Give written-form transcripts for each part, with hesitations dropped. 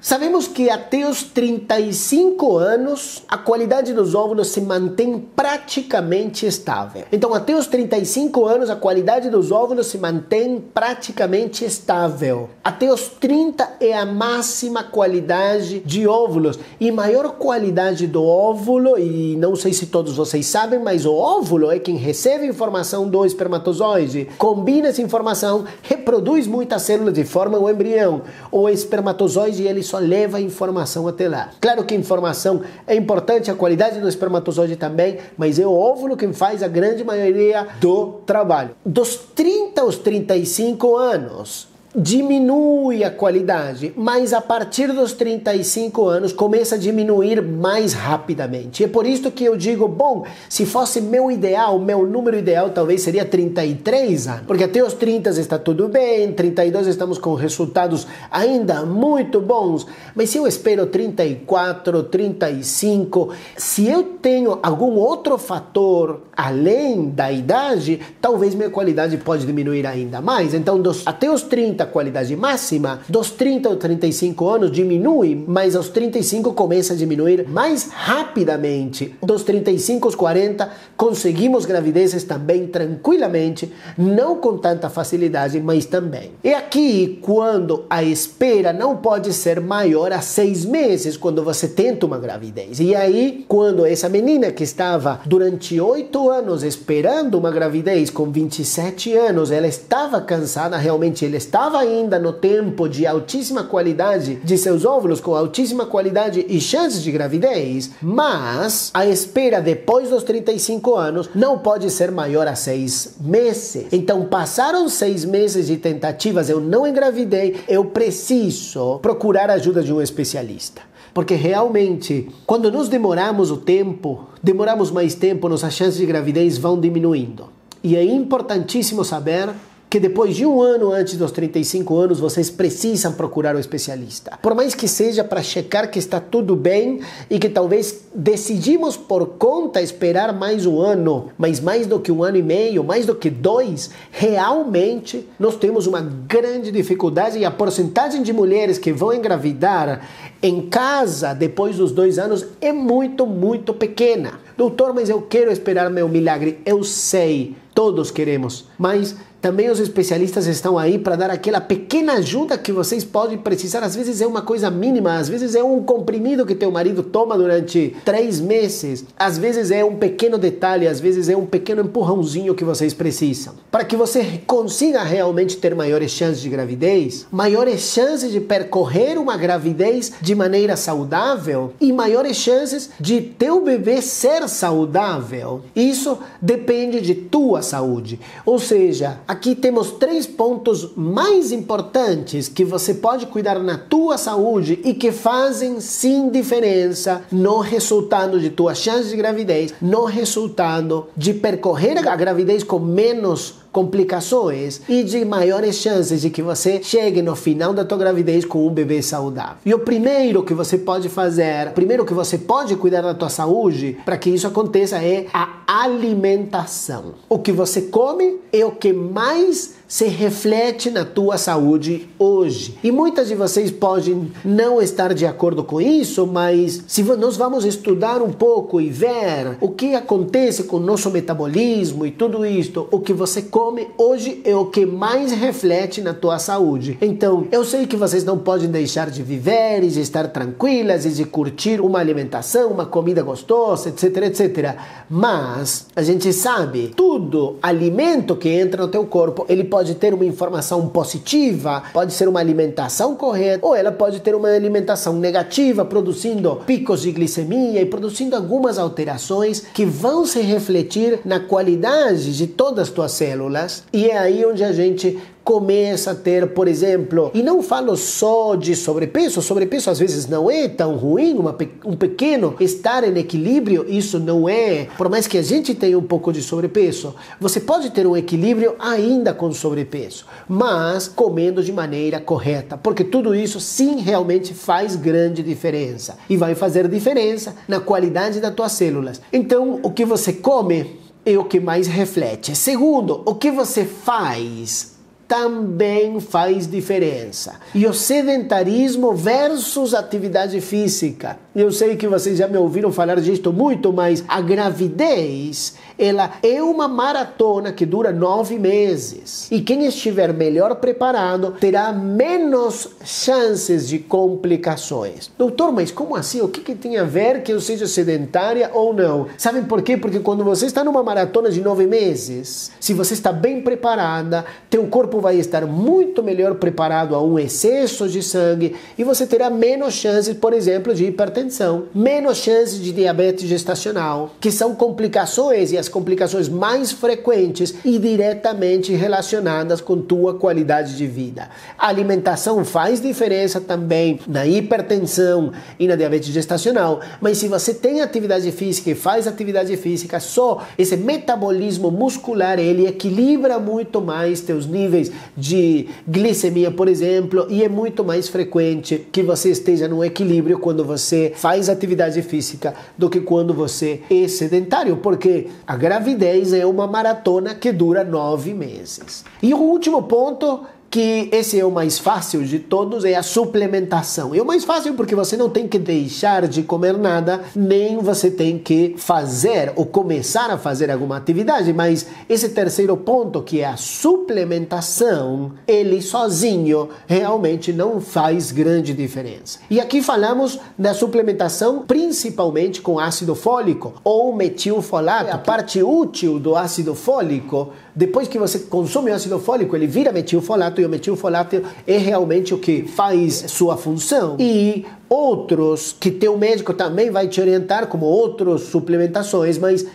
Sabemos que até os 35 anos a qualidade dos óvulos se mantém praticamente estável. Então, até os 35 anos a qualidade dos óvulos se mantém praticamente estável. Até os 30 é a máxima qualidade de óvulos. E maior qualidade do óvulo, e não sei se todos vocês sabem, mas o óvulo é quem recebe informação do espermatozoide, combina essa informação, reproduz muitas células e forma o embrião. O espermatozoide, ele só leva a informação até lá. Claro que a informação é importante, a qualidade do espermatozoide também, mas é o óvulo quem faz a grande maioria do trabalho. Dos 30 aos 35 anos, diminui a qualidade, mas a partir dos 35 anos começa a diminuir mais rapidamente. É por isso que eu digo, bom, se fosse meu ideal, meu número ideal talvez seria 33 anos, porque até os 30 está tudo bem, 32 estamos com resultados ainda muito bons, mas se eu espero 34, 35, se eu tenho algum outro fator além da idade, talvez minha qualidade pode diminuir ainda mais. Então, até os 30, a qualidade máxima, dos 30 aos 35 anos diminui, mas aos 35 começa a diminuir mais rapidamente. Dos 35 aos 40 conseguimos gravidezes também tranquilamente, não com tanta facilidade, mas também. É aqui quando a espera não pode ser maior a 6 meses, quando você tenta uma gravidez. E aí, quando essa menina que estava durante 8 anos esperando uma gravidez, com 27 anos, ela estava cansada, realmente ela estava ainda no tempo de altíssima qualidade de seus óvulos, com altíssima qualidade e chances de gravidez, mas a espera depois dos 35 anos não pode ser maior a 6 meses. Então passaram 6 meses de tentativas, eu não engravidei, eu preciso procurar a ajuda de um especialista. Porque realmente, quando nós demoramos mais tempo, nossas chances de gravidez vão diminuindo. E é importantíssimo saber que depois de 1 ano antes dos 35 anos, vocês precisam procurar o especialista. Por mais que seja para checar que está tudo bem e que talvez decidimos por conta esperar mais 1 ano, mas mais do que 1 ano e meio, mais do que 2, realmente nós temos uma grande dificuldade e a porcentagem de mulheres que vão engravidar em casa depois dos 2 anos é muito, muito pequena. Doutor, mas eu quero esperar meu milagre. Eu sei, todos queremos, mas também os especialistas estão aí para dar aquela pequena ajuda que vocês podem precisar. Às vezes é uma coisa mínima, às vezes é um comprimido que teu marido toma durante 3 meses, às vezes é um pequeno detalhe, às vezes é um pequeno empurrãozinho que vocês precisam. Para que você consiga realmente ter maiores chances de gravidez, maiores chances de percorrer uma gravidez de maneira saudável e maiores chances de teu bebê ser saudável. Isso depende de tua saúde. Ou seja, aqui temos 3 pontos mais importantes que você pode cuidar na tua saúde e que fazem sim diferença no resultado de tua chance de gravidez, no resultado de percorrer a gravidez com menos complicações e de maiores chances de que você chegue no final da tua gravidez com um bebê saudável. E o primeiro que você pode fazer, primeiro que você pode cuidar da tua saúde para que isso aconteça é a alimentação. O que você come é o que mais se reflete na tua saúde hoje. E muitas de vocês podem não estar de acordo com isso, mas se nós vamos estudar um pouco e ver o que acontece com o nosso metabolismo e tudo isso, o que você come hoje é o que mais reflete na tua saúde. Então, eu sei que vocês não podem deixar de viver e de estar tranquilas e de curtir uma alimentação, uma comida gostosa, etc, etc. Mas a gente sabe, todo alimento que entra no teu corpo, ele pode ter uma informação positiva, pode ser uma alimentação correta, ou ela pode ter uma alimentação negativa, produzindo picos de glicemia e produzindo algumas alterações que vão se refletir na qualidade de todas as tuas células. E é aí onde a gente começa a ter, por exemplo, e não falo só de sobrepeso às vezes não é tão ruim, um pequeno estar em equilíbrio, isso não é, por mais que a gente tenha um pouco de sobrepeso, você pode ter um equilíbrio ainda com sobrepeso, mas comendo de maneira correta, porque tudo isso sim realmente faz grande diferença, e vai fazer diferença na qualidade das tuas células. Então, o que você come é o que mais reflete. Segundo, o que você faz também faz diferença. E o sedentarismo versus atividade física. Eu sei que vocês já me ouviram falar disto muito, mas a gravidez, ela é uma maratona que dura 9 meses. E quem estiver melhor preparado terá menos chances de complicações. Doutor, mas como assim? O que tem a ver que eu seja sedentária ou não? Sabem por quê? Porque quando você está numa maratona de 9 meses, se você está bem preparada, teu corpo vai estar muito melhor preparado a um excesso de sangue e você terá menos chances, por exemplo, de hipertensão, menos chances de diabetes gestacional, que são complicações e as complicações mais frequentes e diretamente relacionadas com tua qualidade de vida. A alimentação faz diferença também na hipertensão e na diabetes gestacional, mas se você tem atividade física e faz atividade física, só esse metabolismo muscular, ele equilibra muito mais teus níveis de glicemia, por exemplo, e é muito mais frequente que você esteja no equilíbrio quando você faz atividade física do que quando você é sedentário, porque a gravidez é uma maratona que dura 9 meses. E o último ponto, que esse é o mais fácil de todos, é a suplementação. É o mais fácil porque você não tem que deixar de comer nada, nem você tem que fazer ou começar a fazer alguma atividade, mas esse terceiro ponto, que é a suplementação, ele sozinho realmente não faz grande diferença. E aqui falamos da suplementação principalmente com ácido fólico ou metilfolato. A parte útil do ácido fólico, depois que você consome o ácido fólico, ele vira metilfolato, e o metilfolato é realmente o que faz sua função. E outros que teu médico também vai te orientar, como outras suplementações, mas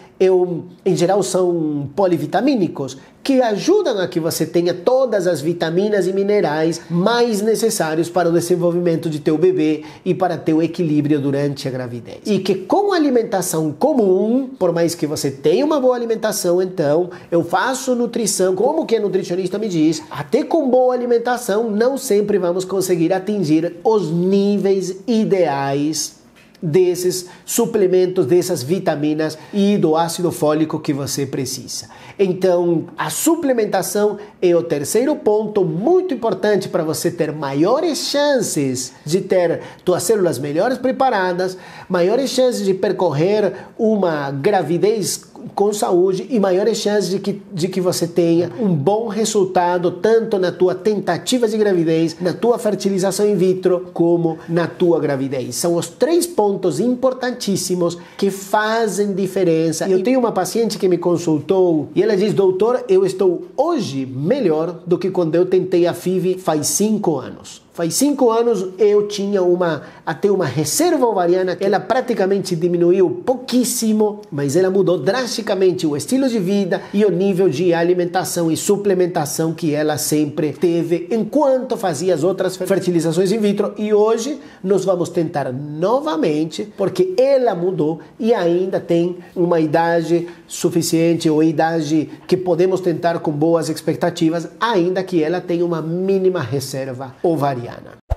em geral são polivitamínicos, que ajudam a que você tenha todas as vitaminas e minerais mais necessários para o desenvolvimento de teu bebê e para teu equilíbrio durante a gravidez. E que com alimentação comum, por mais que você tenha uma boa alimentação, então eu faço nutrição, como que a nutricionista me diz, até com boa alimentação não sempre vamos conseguir atingir os níveis ideais desses suplementos, dessas vitaminas e do ácido fólico que você precisa. Então, a suplementação é o terceiro ponto muito importante para você ter maiores chances de ter tuas células melhores preparadas, maiores chances de percorrer uma gravidez com saúde e maiores chances de que você tenha um bom resultado tanto na tua tentativa de gravidez, na tua fertilização in vitro, como na tua gravidez. São os 3 pontos importantíssimos que fazem diferença. Eu tenho uma paciente que me consultou e ela diz: doutor, eu estou hoje melhor do que quando eu tentei a FIV faz 5 anos. Faz 5 anos eu tinha até uma reserva ovariana, ela praticamente diminuiu pouquíssimo, mas ela mudou drasticamente o estilo de vida e o nível de alimentação e suplementação que ela sempre teve enquanto fazia as outras fertilizações in vitro. E hoje nós vamos tentar novamente, porque ela mudou e ainda tem uma idade suficiente ou idade que podemos tentar com boas expectativas, ainda que ela tenha uma mínima reserva ovariana.